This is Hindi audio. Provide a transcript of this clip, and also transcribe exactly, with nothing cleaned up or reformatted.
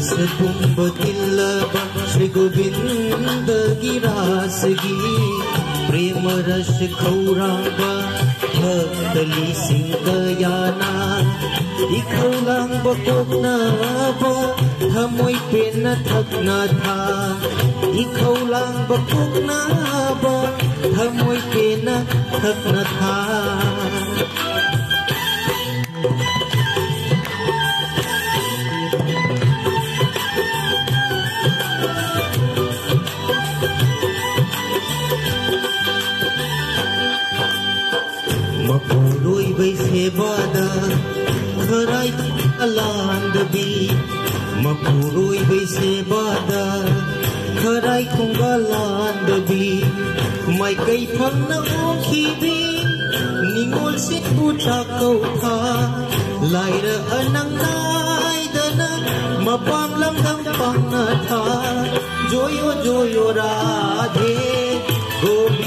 तुम्ब तिल्लबा श्री गोविंद गिरासगी प्रेम रस खौरांबा भक्तली सिंगयाना इखौलांबा कोकनाबा थमोय पेन थकना था इखौलांबा कोकनाबा थमोय पेन थकना था Mapuloy bay sebada Kharay alandbi Mapuloy bay sebada Kharay kungalandbi May kay phang na okibi Ningol sit butak kau tha Laira anang naidana Mapam lam dam pang na tha Joyo joyo radhe Gobi